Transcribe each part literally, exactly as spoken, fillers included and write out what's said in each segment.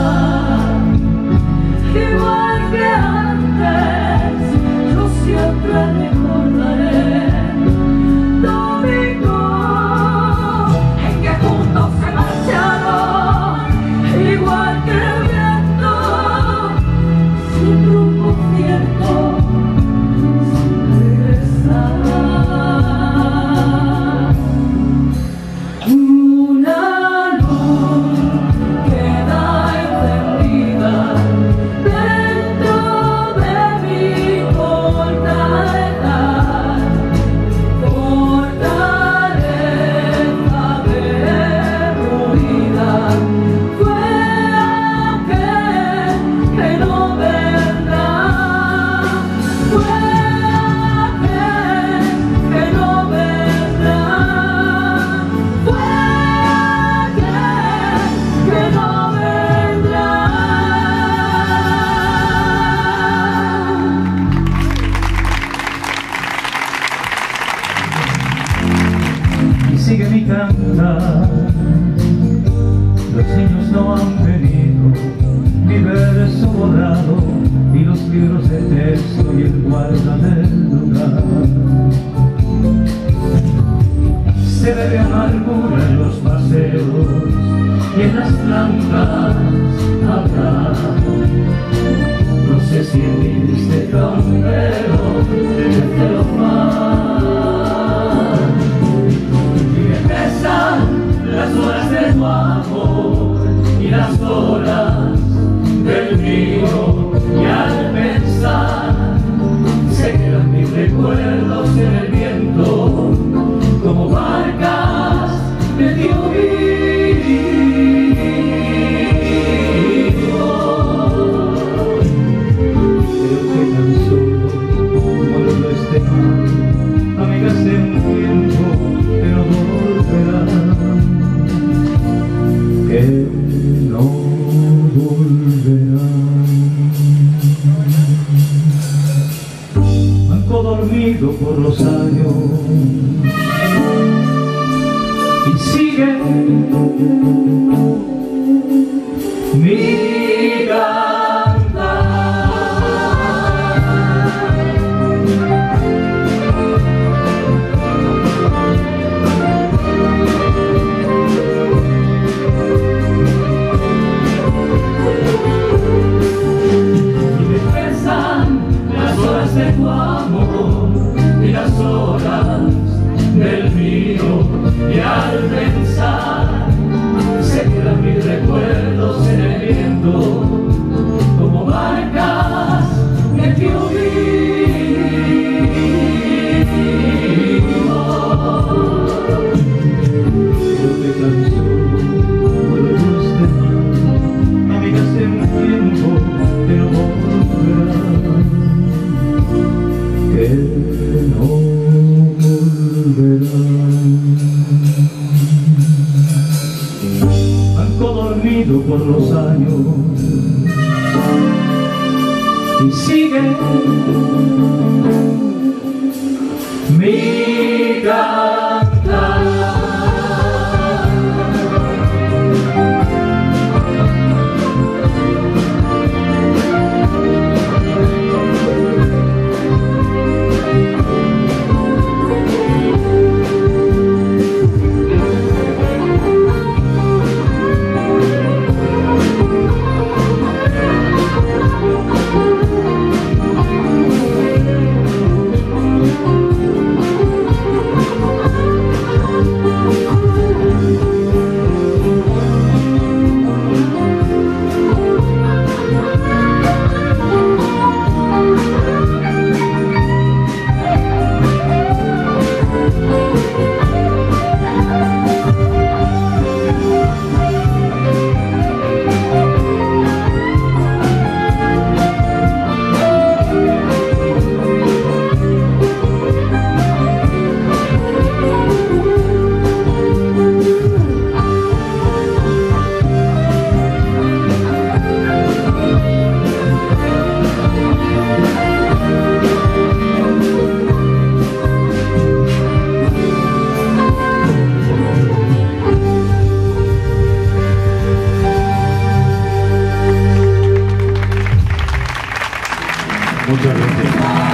igual que antes, yo siempre recordaré domingo en que juntos se marcharon, igual que el viento, sin rumbo cierto, sin regresar. Una luz queda encendida dentro de mi fortaleza, fortaleza derruida. Fue aquel que no vendrá, fue aquel que no vendrá, fue aquel que no vendrá. Y sigue mi cantar, los niños no han venido, mi verso borrado y los libros de texto y el guarda del lugar. Se bebe amargura en los paseos y en las plantas hablar. No sé si viste campero de celofán. Y empiezan las horas de tu amor y las horas del mío, y al pensar se quedan mis recuerdos en el viento como marcas de tío vivo. Creo que tan solo cuando esté mal, amigas de un tiempo que no volverán, que no volverán. Banco dormido por los años y sigue mi cantar. Y me pesan las horas de tu amor y las horas del mío, y al pensar se quedan mis recuerdos en el viento como marcas de tío vivo. Creo que tan solo vuelvo este mal, amigas de un tiempo que no volverán, que no volverán. Banco dormido por los años y sigue mi cantar. Muchas gracias.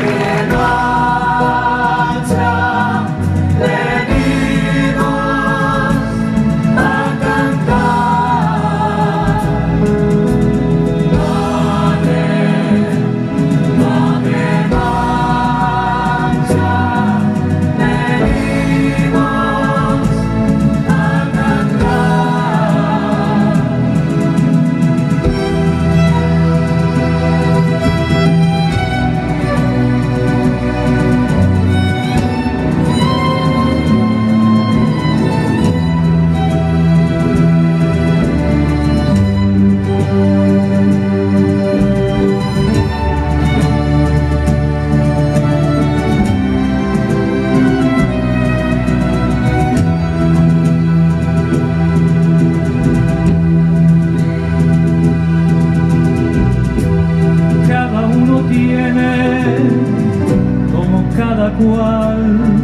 Cual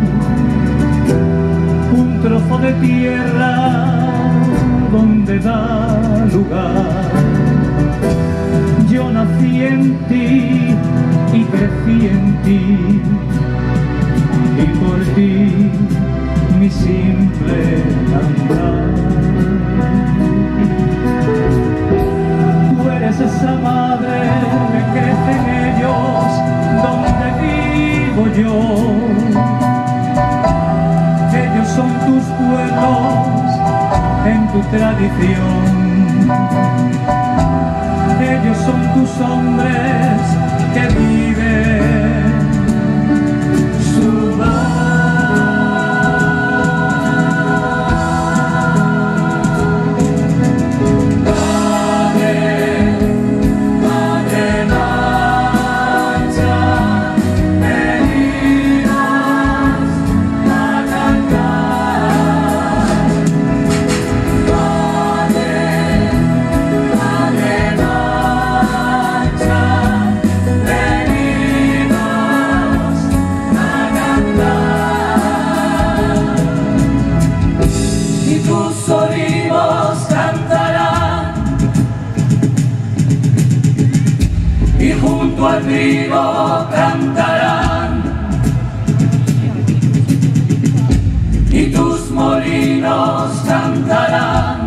un trozo de tierra donde da lugar. Yo nací en ti y crecí en ti, y por ti mi simple andar. Tú eres esa madre que crece en ellos donde vivo yo. Ellos son tus pueblos en tu tradición. Ellos son tus hombres que viven su al trigo cantarán y tus molinos cantarán.